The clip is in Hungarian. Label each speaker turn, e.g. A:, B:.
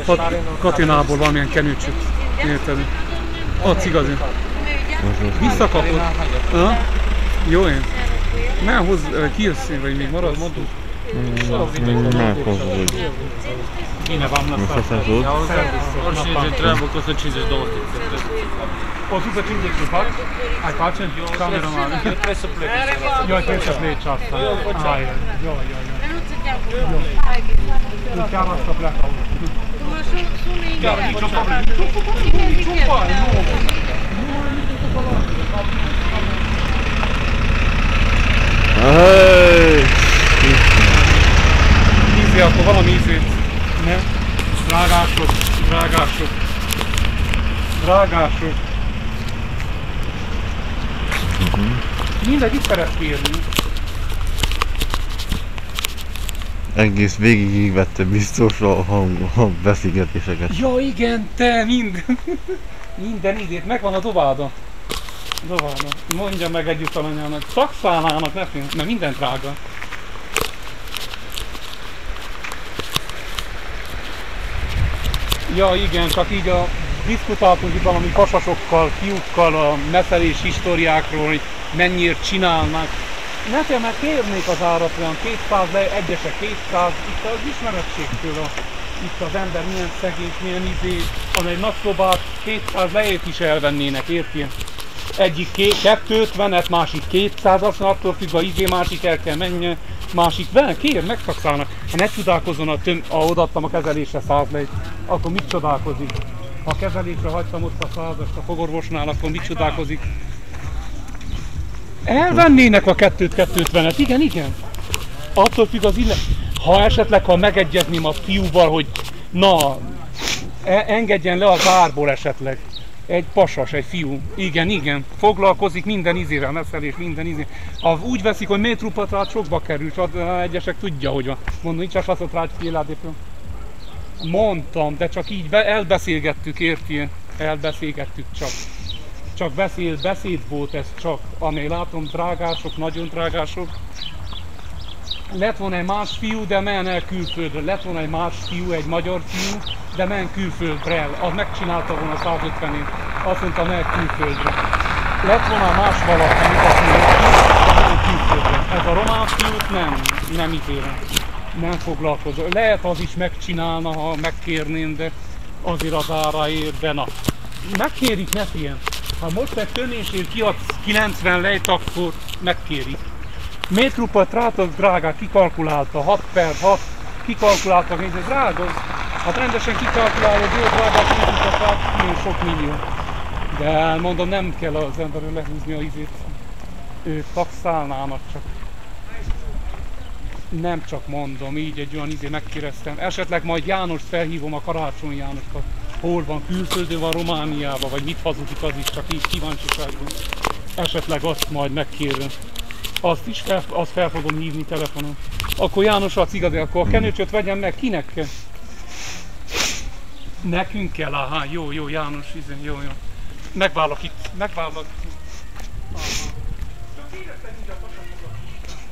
A: Katinából valamilyen kenőcsöt. Érted? Adsz igazi. Visszakapod. Jó én. Ne hozz, kijössz vagy még maradsz?
B: Не, позже.
A: Kéne vám na
B: Це тут.
C: Очень же треба кусочки долти.
A: Posso usare 5 chupac? Hai pace? Camera mare. Io hai pensato le ciasta. Io. Tu chiama sta placa. Nicio problema. Ízi, akkor valami ízét. Ne? Drágások. Mindegy, itt szeret kérni.
B: Egész végig vette biztos a beszélgetéseket.
A: Ja igen, te minden idét, megvan a dobáda. Mondja meg együtt alanyának, szakszállának, ne fél, mert minden drága. Ja igen, csak így diskutáltunk itt valami pasasokkal, fiúkkal a neszelés históriákról, hogy mennyiért csinálnak. Nekem már kérnék az árat olyan 200, de egyesek 200, itt az ismerettségtől itt az ember milyen szegény, milyen amely nagy szobát 200 lejét is elvennének, érti? Egyik 250-et, másik 200, aztán attól függ a másik el kell menjen, másik kér, megszakszállnak. Ha ne csodálkozzon ha odaadtam a kezelésre 100 lejt, akkor mit csodálkozik? Ha a kezelésre hagytam ott a 100-ast a fogorvosnál, akkor mit csodálkozik? Elvennének a 250-et, igen. Attól függ az ha esetleg, megegyezném a fiúval, hogy na, engedjen le az árból esetleg. Egy pasas, egy fiú. Igen. Foglalkozik minden izével, neszelés, minden izé. Ha úgy veszik, hogy métrupatrát sokba kerül, egyesek tudja, hogy van. Mondom, nincs az azt rá, mondtam, de csak így elbeszélgettük, érti? Elbeszélgettük csak. Csak beszéd volt ez csak, amely látom drágások, nagyon drágások. Lett volna egy más fiú, de men el külföldre. Lett volna egy más fiú, egy magyar fiú, de men külföldre. Az megcsinálta volna 150-ért. Azt mondta, men külföldre. Lett volna más valaki, azt mondta, de men külföldre. Ez a román fiút nem ítélem. Nem foglalkozom. Lehet az is megcsinálna, ha megkérném, de azért az áraért, de na. Megkérik, ne féljen. Ha most egy tönésért kiadsz 90 lejt, akkor megkérik. Métrupatrát az drágát, kikalkulálta, 6/6, kikalkulálta, hogy ez drága. Hát rendesen kikalkulálod, jó drágát, métrupatrát, nagyon sok millió. De mondom, nem kell az emberről lehúzni a izét. Ők taxálnának csak. Nem csak mondom, így egy olyan izé megkérdeztem. Esetleg majd Jánost felhívom, a Karácsony Jánoskat. Hol van, külföldön van, Romániában, vagy mit hazudik, az is csak így kíváncsiságban. Esetleg azt majd megkérem. Azt is fel fogom hívni telefonon. Akkor János adsz igazi, akkor a kenőcsöt vegyem meg, kinek kell? Nekünk kell, aha, jó, János, jó. Megválok itt, Csak éreztem így a pasakokat.